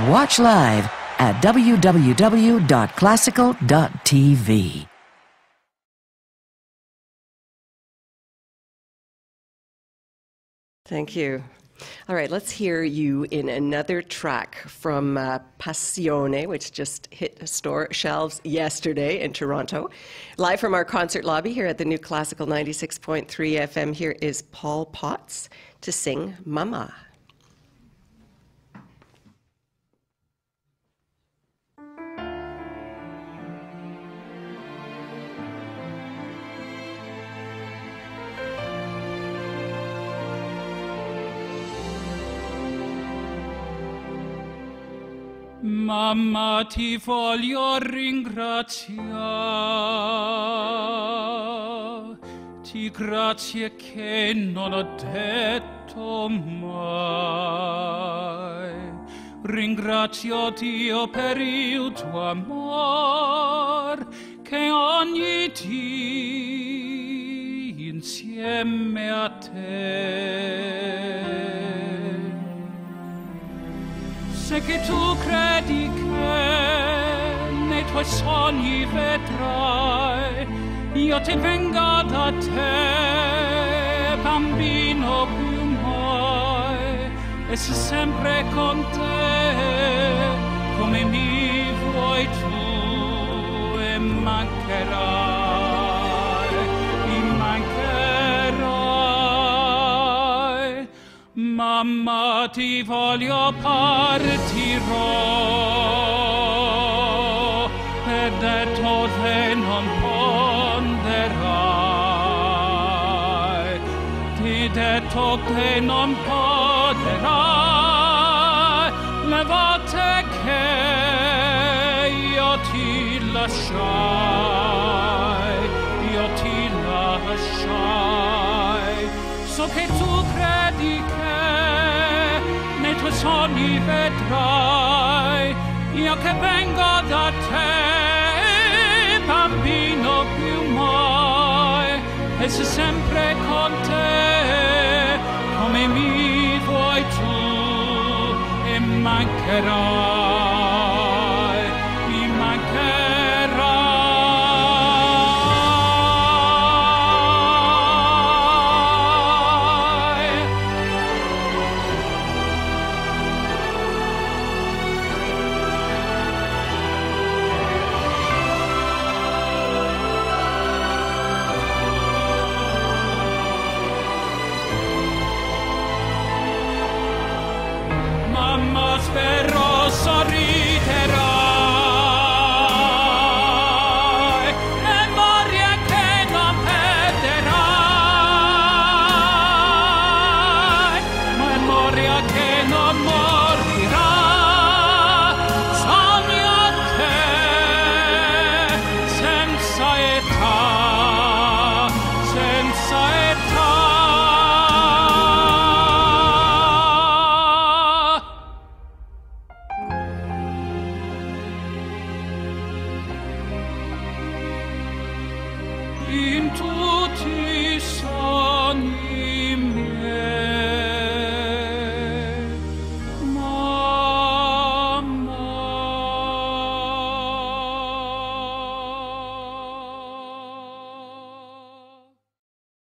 watch live at www.classical.tv. Thank you. All right, let's hear you in another track from Passione, which just hit store shelves yesterday in Toronto. Live from our concert lobby here at the New Classical 96.3 FM, here is Paul Potts to sing Mama. Mamma, ti voglio ringraziare, ti grazie che non ho detto mai. Ringrazio Dio per il tuo amor, che ogni dì insieme a te. Se che tu credi che nei tuoi sogni vedrai, io ti vengo da te, bambino più mai, e se sempre con te, come mi vuoi tu, e mancherai, mi mancherai. Mamma, ti voglio partirò, e detto te non ponderai, ti detto che non poterai, le volte che io ti lasciai, so che tu credi che nei tuoi sogni vedrai, io che vengo da te, bambino più mai, e se sempre con te, come mi vuoi tu, e mancherai.